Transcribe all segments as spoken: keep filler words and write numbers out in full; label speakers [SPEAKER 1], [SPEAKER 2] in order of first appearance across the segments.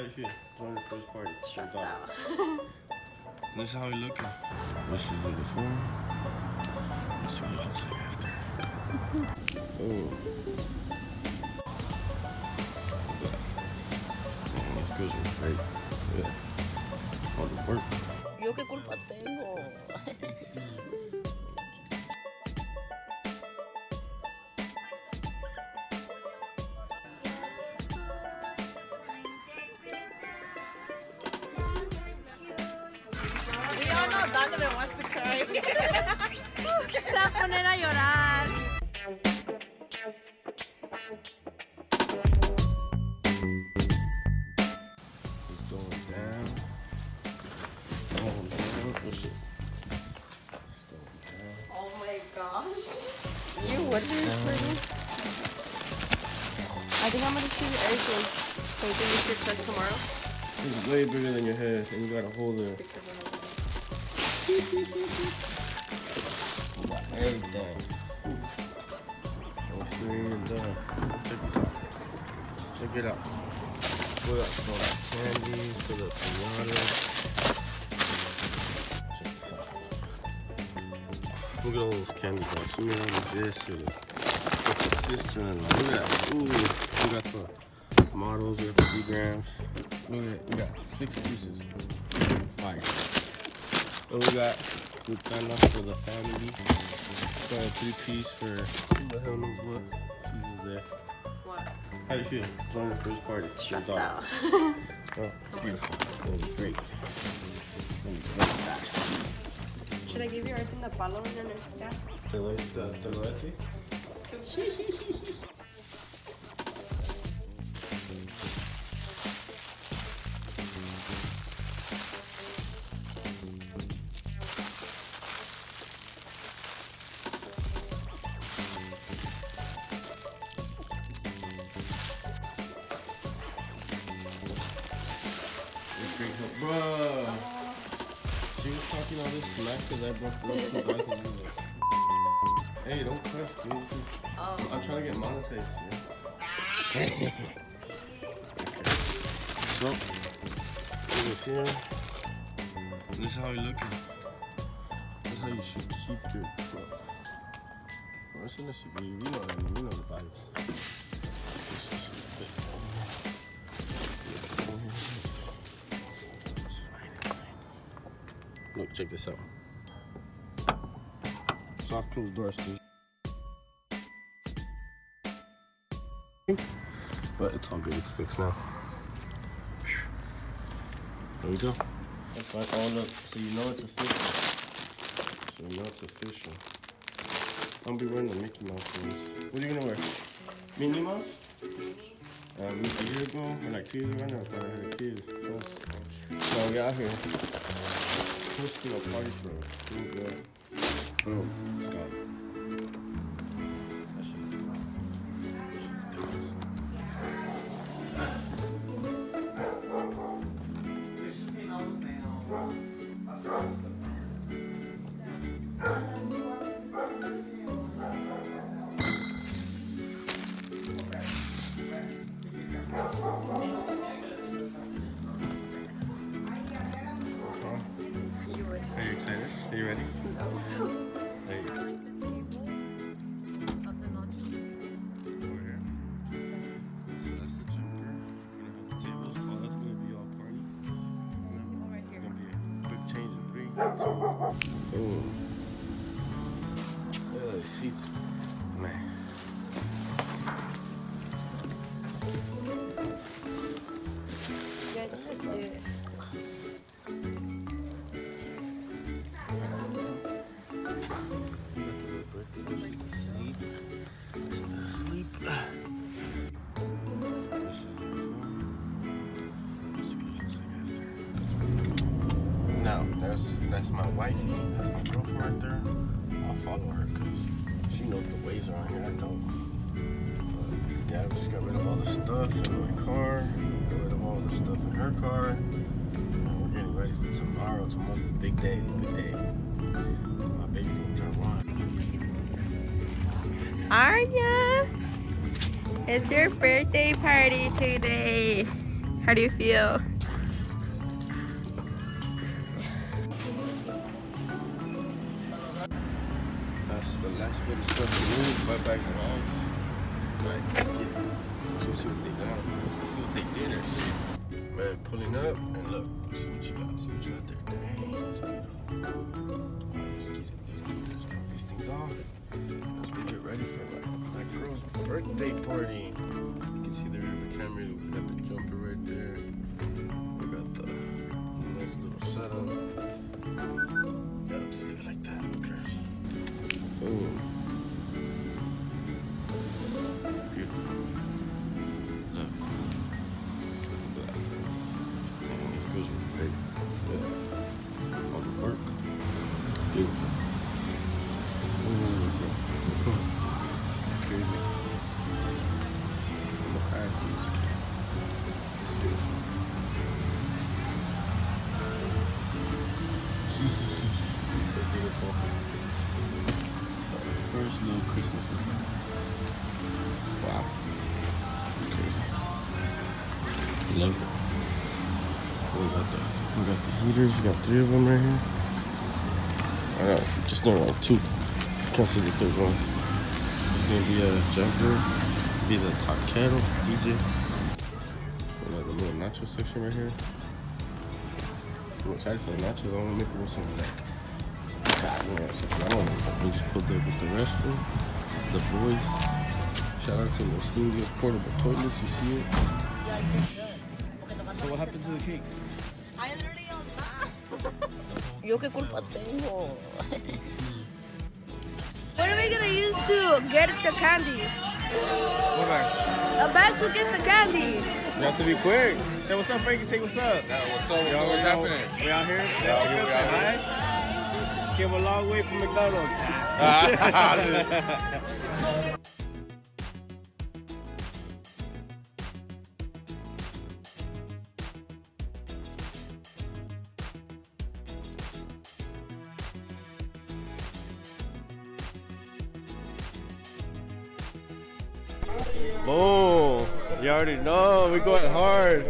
[SPEAKER 1] How you feel? Join the first party.
[SPEAKER 2] Stressed out.
[SPEAKER 1] This is how we looking. This is the before. Let's see what it looks like after. Oh. Man, these girls are great. Yeah. All the work.
[SPEAKER 2] Yo qué culpa tengo.
[SPEAKER 3] Me wants to cry.
[SPEAKER 2] Se va a poner a llorar.
[SPEAKER 1] It's going down. Going down. Push it. It's going down.
[SPEAKER 2] Oh my gosh. You would be pretty. I think I'm gonna see the airplanes. So you think we should start tomorrow?
[SPEAKER 1] It's way bigger than your head, and you gotta hold it. Everything. We're still even done. Check this out. Check it out. Fill up some candies, fill up some water. Check this out. Look at all those candy bars. You know this or the, with the sister and look at that. Ooh, we got the models, we got the three grams. Look at it, we got six pieces. Fire. And we got Lutana for the family. Got a three piece for who the hell knows what. She's there.
[SPEAKER 2] What?
[SPEAKER 1] How you feel? Join the first party.
[SPEAKER 2] Stressed out.
[SPEAKER 1] Oh, it's beautiful. It's gonna be great. It's gonna be great.
[SPEAKER 2] Should I give you everything the palo in there? Yeah.
[SPEAKER 1] Te lo te lo eché? Bruh, she was talking all this smack because I broke those two guys in the Hey, don't crush, dude. This is,
[SPEAKER 2] oh.
[SPEAKER 1] I'm trying to get monetized here. Okay. So, you can see her. This is how you're looking. This is how you should keep your truck. Well, that's what it should be. You know what I mean. You know the vibes. Look, check this out. Soft closed doors, dude. But it's all good, it's fixed now. There we go. That's right. Oh look, so you know it's official. So you know it's official. I'm gonna be wearing the Mickey Mouse things. What are you gonna wear? Minnie Mouse? Um, a year ago, or like two years ago, I never thought I had a kid. So we out here. Hosting a party for us. Doing good. Boom. Let's go. That's just good. Are you excited? Are you ready?
[SPEAKER 2] No.
[SPEAKER 1] There you go. Over here. So that's the jumper. We're gonna have the tables. Oh, that's gonna be all party.
[SPEAKER 2] Right here.
[SPEAKER 1] It's gonna be a quick change in three. Boom. Look at those seats. Man.
[SPEAKER 2] Yeah, just do it.
[SPEAKER 1] She's asleep. She's asleep. Now, that's that's my wifey. That's my girlfriend right there. I'll follow her because she knows the ways around here. I don't. But yeah, we just got rid of all the stuff in my car. Got rid of all the stuff in her car. And we're getting ready for tomorrow. Tomorrow's a big day. Big day. My baby's gonna turn one.
[SPEAKER 2] Arya, it's your birthday party today. How do you feel?
[SPEAKER 1] That's the last bit of stuff to move. Five bags of ice. Right. Let's go see what they got. Let's go see what they did. Man, pulling up and look. See what you got. See what you got there. Dang, that's beautiful. Let's get it. Let's get it. Let's drop these things off. As we get ready for like my girl's birthday party. You can see the river camera. We got the jumper right there. We got the nice little setup. Yeah, let's leave it like that. Who cares? Boom. Beautiful. Look. Look at that. Man, these girls are fake. Yeah. All the work. Beautiful. Ooh, it's crazy. Look at this. It's beautiful. It's so beautiful. First little Christmas was like, wow, it's crazy. Love it. We got the, we got the heaters. We got three of them right here. I know, just never like two. Can't see the third one. It's gonna be a jumper, be the top kettle, D J. We got the little nacho section right here. I'm excited for the nachos. I want to make it with some like. God, you know, something. I don't know something. We just pulled up with the restroom, the boys. Shout out to the studio portable toilets. You see it? So what happened to the cake?
[SPEAKER 3] I literally all
[SPEAKER 2] Yo qué culpa tengo.
[SPEAKER 4] What are we gonna use to get the candy?
[SPEAKER 1] What bag?
[SPEAKER 4] A bag to get the candy.
[SPEAKER 1] You have to be quick. Hey, what's up, Frankie? Say what's up.
[SPEAKER 5] Yeah, what's up? What's, up? What's happening?
[SPEAKER 1] We out here?
[SPEAKER 5] Yeah, we out here.
[SPEAKER 1] Came a long way from McDonald's. Boom! You already know, we're going hard.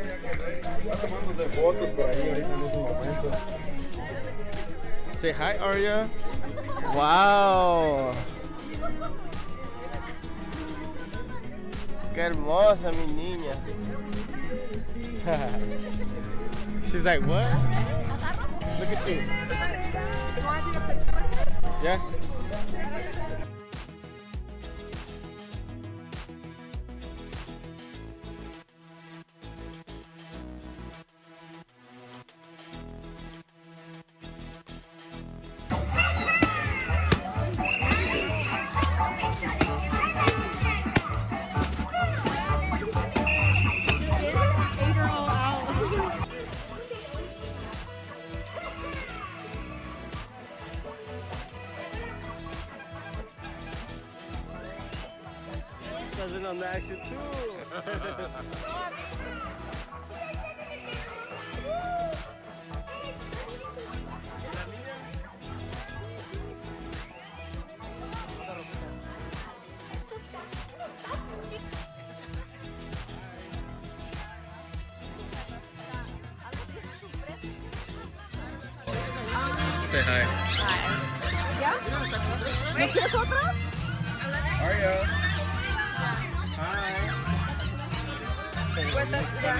[SPEAKER 1] Say hi, Arya. Wow. Qué hermosa, mi niña. She's like, what? Look at you. Yeah? Cousin on the action too. Say hi.
[SPEAKER 2] Hi. ¿Ya? ¿No quieres otra?
[SPEAKER 1] Arya. Hi.
[SPEAKER 2] Where's that? Yeah.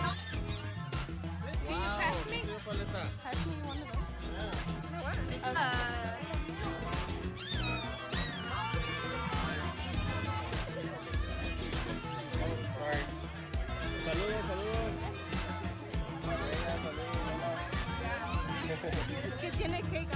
[SPEAKER 1] Wow.
[SPEAKER 2] Pass me one of those. Uh,
[SPEAKER 1] Saludos, saludos.
[SPEAKER 2] ¿Qué tiene cake?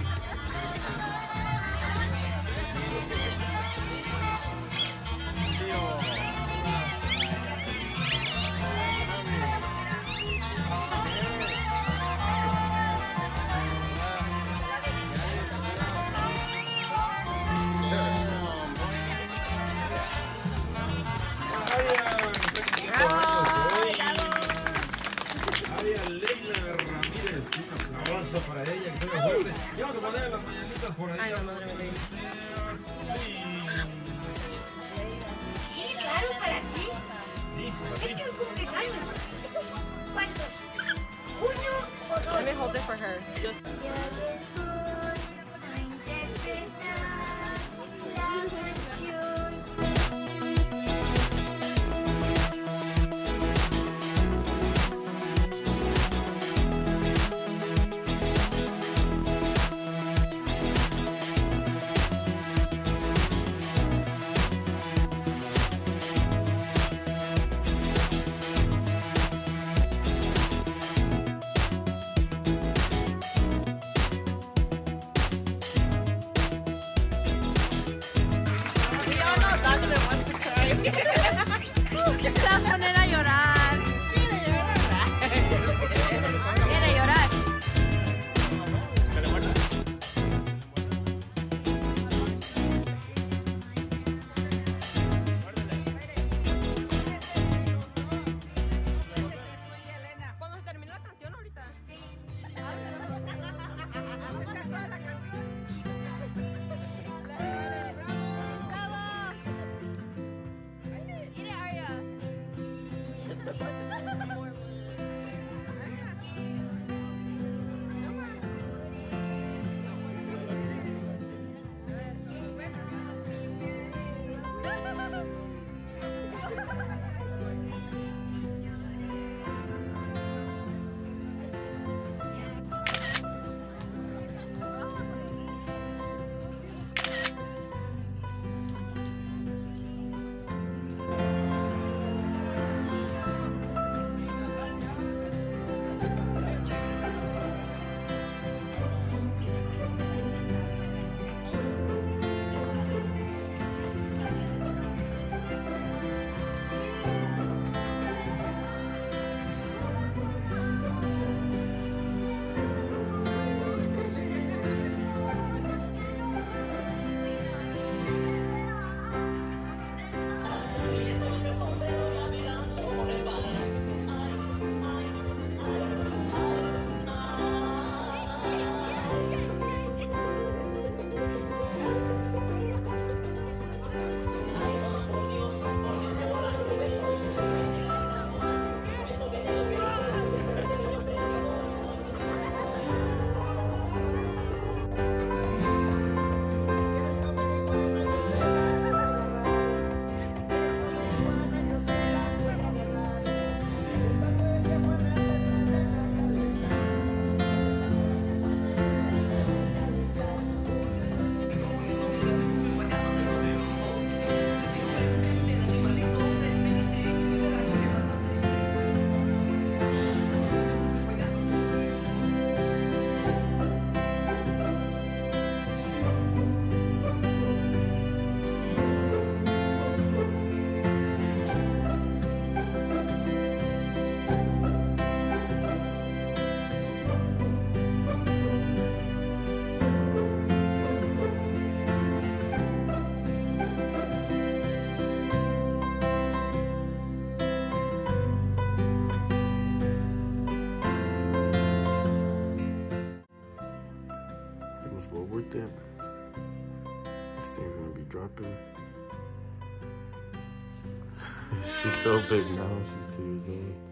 [SPEAKER 5] Para ella, que tenga fuerte. Y vamos a poner las mañanitas por ahí.
[SPEAKER 2] Ay, la madre mía.
[SPEAKER 5] Sí.
[SPEAKER 4] Sí, claro, para ti.
[SPEAKER 5] Sí, para ti.
[SPEAKER 4] Es que cumples años.
[SPEAKER 2] hold it for her. Just.
[SPEAKER 4] Se va a poner a llorar. Quiere llorar. Quiere llorar.
[SPEAKER 2] Cuando se termine la canción ahorita.
[SPEAKER 1] With it. This thing's gonna be dropping. She's so big now, she's two years old.